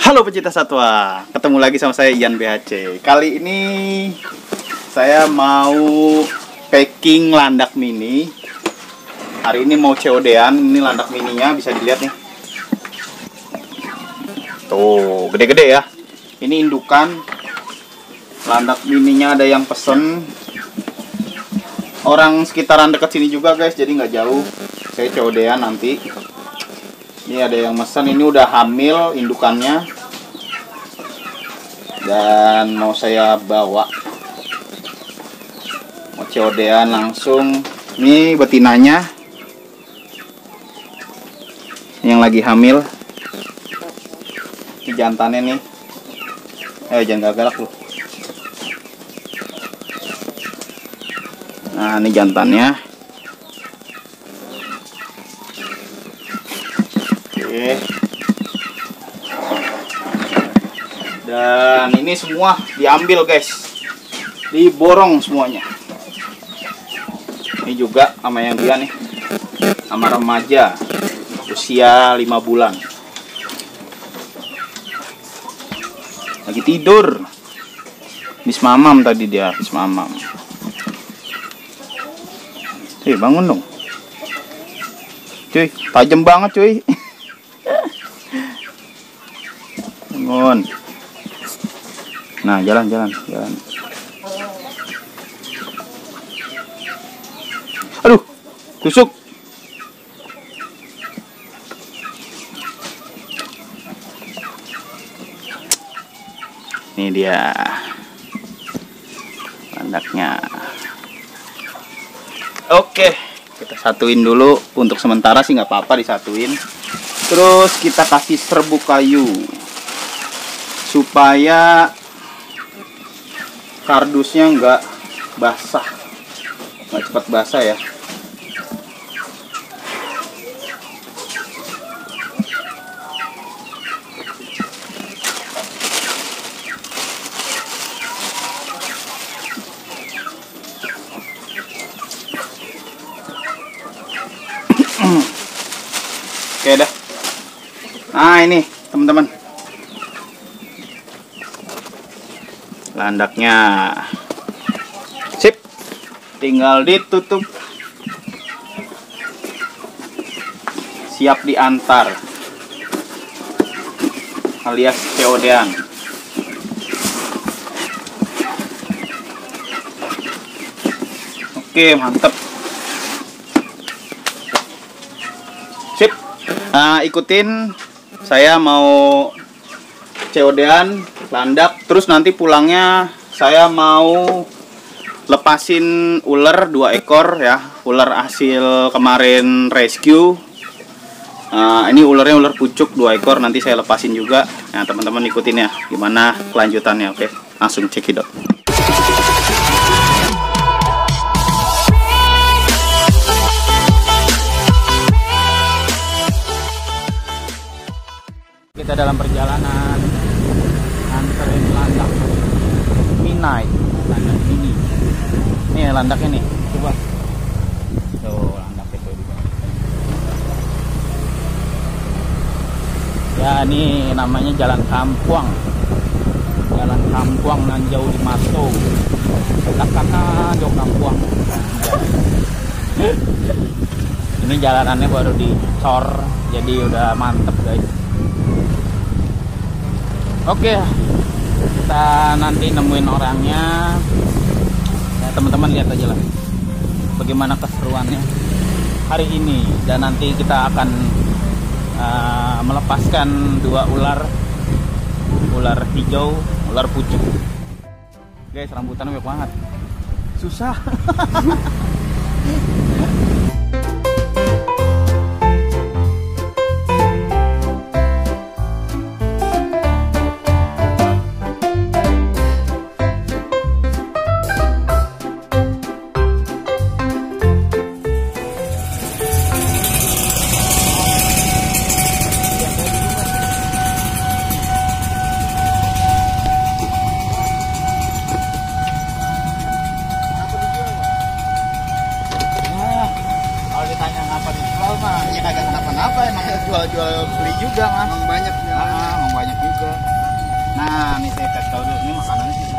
Halo pecinta satwa, ketemu lagi sama saya Ian BHC. Kali ini saya mau packing landak mini. Hari ini mau COD-an, ini landak mininya bisa dilihat nih. Tuh, gede-gede ya. Ini indukan. Landak mininya ada yang pesen. Orang sekitaran dekat sini juga guys, jadi nggak jauh. Saya COD-an nanti. Ini ada yang mesen, ini udah hamil indukannya. Dan mau saya bawa. Mau COD-an langsung. Ini betinanya. Yang lagi hamil. Ini jantannya nih. Jangan galak lu. Nah, ini jantannya. Oke. Dan ini semua diambil guys, diborong semuanya. Ini juga sama yang dia nih, sama remaja usia 5 bulan. Lagi tidur. Bis mamam tadi dia, bis mamam. Bangun dong. Cuy, tajam banget cuy. Bangun. Nah, jalan. Aduh, tusuk. Ini dia landaknya. Oke, kita satuin dulu. Untuk sementara sih nggak apa-apa disatuin. Terus kita kasih serbuk kayu supaya kardusnya nggak basah, nggak cepat basah ya. Oke dah. Nah ini teman-teman, landaknya sip, tinggal ditutup, siap diantar alias COD-an. Oke, mantep. Sip. Nah, ikutin saya mau COD-an landak, terus nanti pulangnya saya mau lepasin ular 2 ekor ya, ular hasil kemarin rescue. Ini ularnya ular pucuk 2 ekor, nanti saya lepasin juga. Nah, teman-teman ikutin ya gimana kelanjutannya. Oke, langsung cekidot. Kita dalam perjalanan anterin landak midnight, landak mini. Nih landaknya nih, coba. Tuh landaknya tuh. Ya ini namanya Jalan Kampuang. Jalan Kampuang Nanjau di Mato. Kakak Jauh Kampuang. Ini jalanannya baru dicor, jadi udah mantep guys. Oke, kita nanti nemuin orangnya. Ya, teman-teman lihat aja lah bagaimana keseruannya hari ini. Dan nanti kita akan melepaskan 2 ular hijau, ular pucuk. Guys, rambutannya banyak banget, susah. mah ya kagak kenapa-napa, emang jual-jual beli juga mas. Emang banyak ya. Emang banyak juga. Nah, nih saya kasih tahu dulu, ini makanannya sih.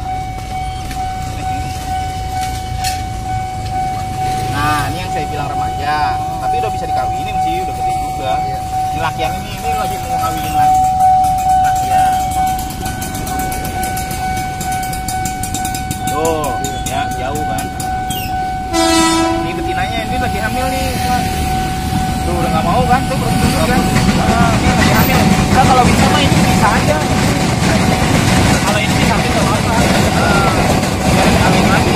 Nah, ini yang saya bilang remaja, tapi udah bisa dikawinin sih, udah gede juga. Ini lakian ini lagi mau ngawinin lagi. Lakian. Tuh, ya jauh kan. Ini betinanya ini lagi hamil nih, Mas. Tuh udah nggak mau kan, tuh berhenti kan. Ini lagi hamil. Nah, kalau bisa mah ini bisa aja. Kalau ini bisa hamil nggak apa-apa. Biar kawin lagi.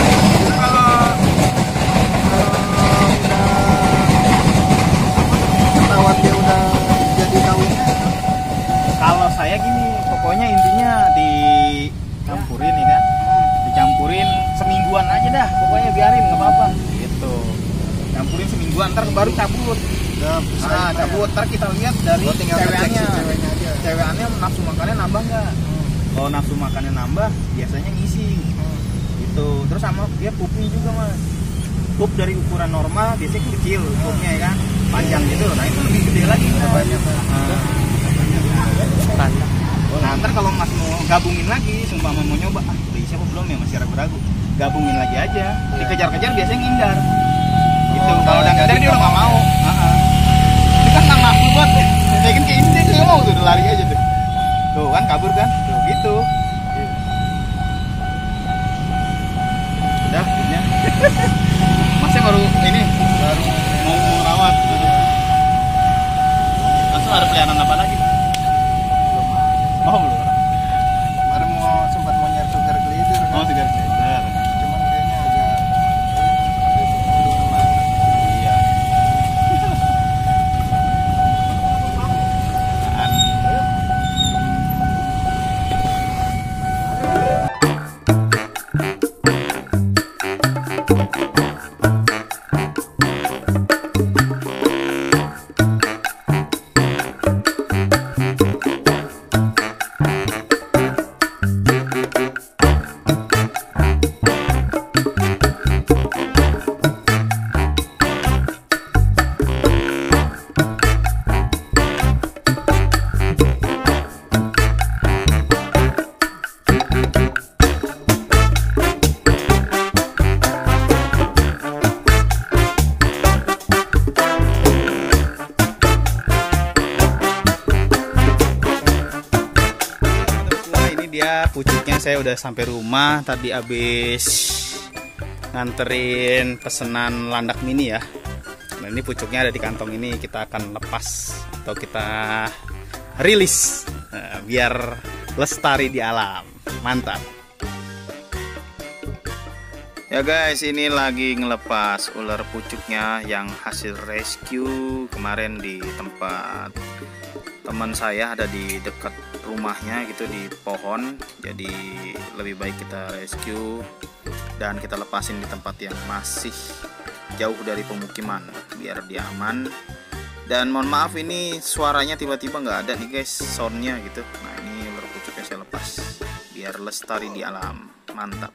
Kalau dia udah jadi kawinnya, Kalau saya gini, pokoknya intinya dicampurin ya kan. Dicampurin semingguan aja dah, pokoknya biarin nggak apa-apa. Gitu. Campurin semingguan, ntar baru cabut. udah bisa. Nah, cabut, ntar kita lihat dari Tinggal ngecek si cewekannya. ceweknya aja. Cewekannya nafsu makannya nambah nggak? Kalau nafsu makannya nambah, biasanya ngisi. Gitu. Terus sama dia pupnya juga mas. Pup dari ukuran normal biasanya kecil pupnya ya kan, panjang gitu. Nah itu lebih gede lagi. Banyak. Nah ntar kalau mas mau gabungin lagi, sumpah mau nyoba, udah isi apa belum ya, masih ragu-ragu. Gabungin lagi aja. Dikejar-kejar biasanya ngindar. Gitu. Kalau udah ngindar dia udah nggak mau. Itu kan nang nafsu buat. Saya kan kayak ini dia nggak mau tuh, udah lari aja tuh. Tuh kan kabur kan? Tuh gitu. Udah, akhirnya. Masnya baru ini, baru mau merawat. Langsung ada peliharaan apa lagi? Oh belum. Kemarin sempat mau nyari sugar glider kan? Oh sugar glider. Cuman kayaknya agak Iya. Dia pucuknya saya udah sampai rumah tadi, habis nganterin pesanan landak mini ya. Nah ini pucuknya ada di kantong ini, kita akan lepas atau kita rilis biar lestari di alam. Mantap ya guys, ini lagi ngelepas ular pucuknya yang hasil rescue kemarin di tempat teman saya, ada di dekat rumahnya gitu di pohon. Jadi lebih baik kita rescue dan kita lepasin di tempat yang masih jauh dari pemukiman biar dia aman. Dan mohon maaf ini suaranya tiba-tiba nggak ada nih guys, soundnya gitu. Nah ini ular pucuknya saya lepas biar lestari di alam. Mantap.